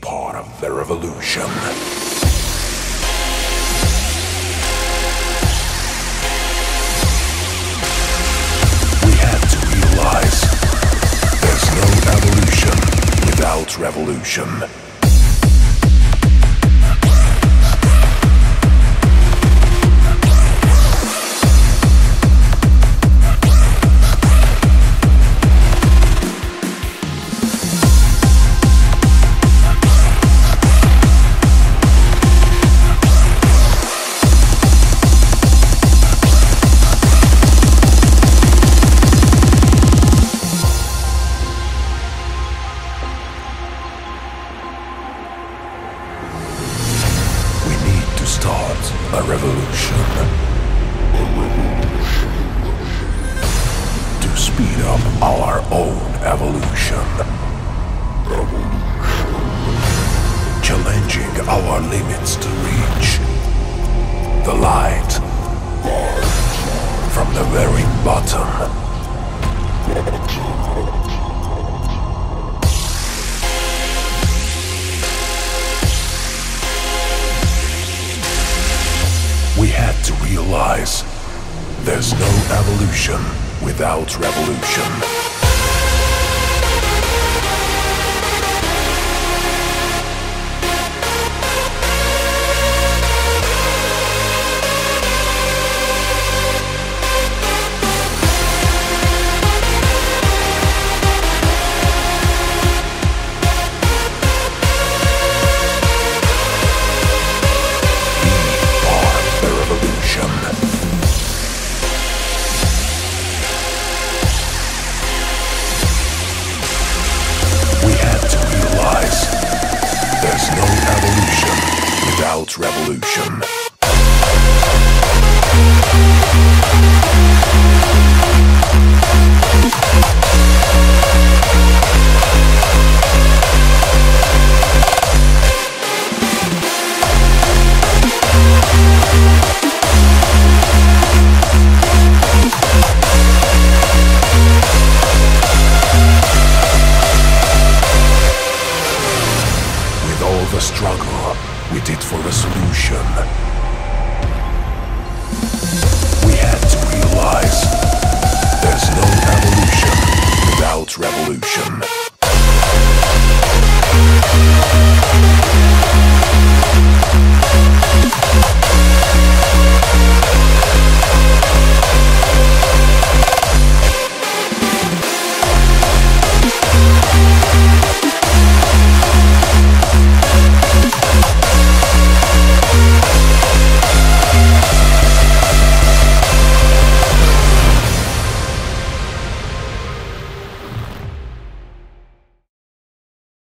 part of the revolution. We had to realize there's no evolution without revolution. Start a revolution. To speed up our own evolution. Challenging our limits to reach the light from the very bottom. We had to realize there's no evolution without revolution. There's no evolution without revolution. The struggle we did for a solution. We had to realize there's no evolution without revolution.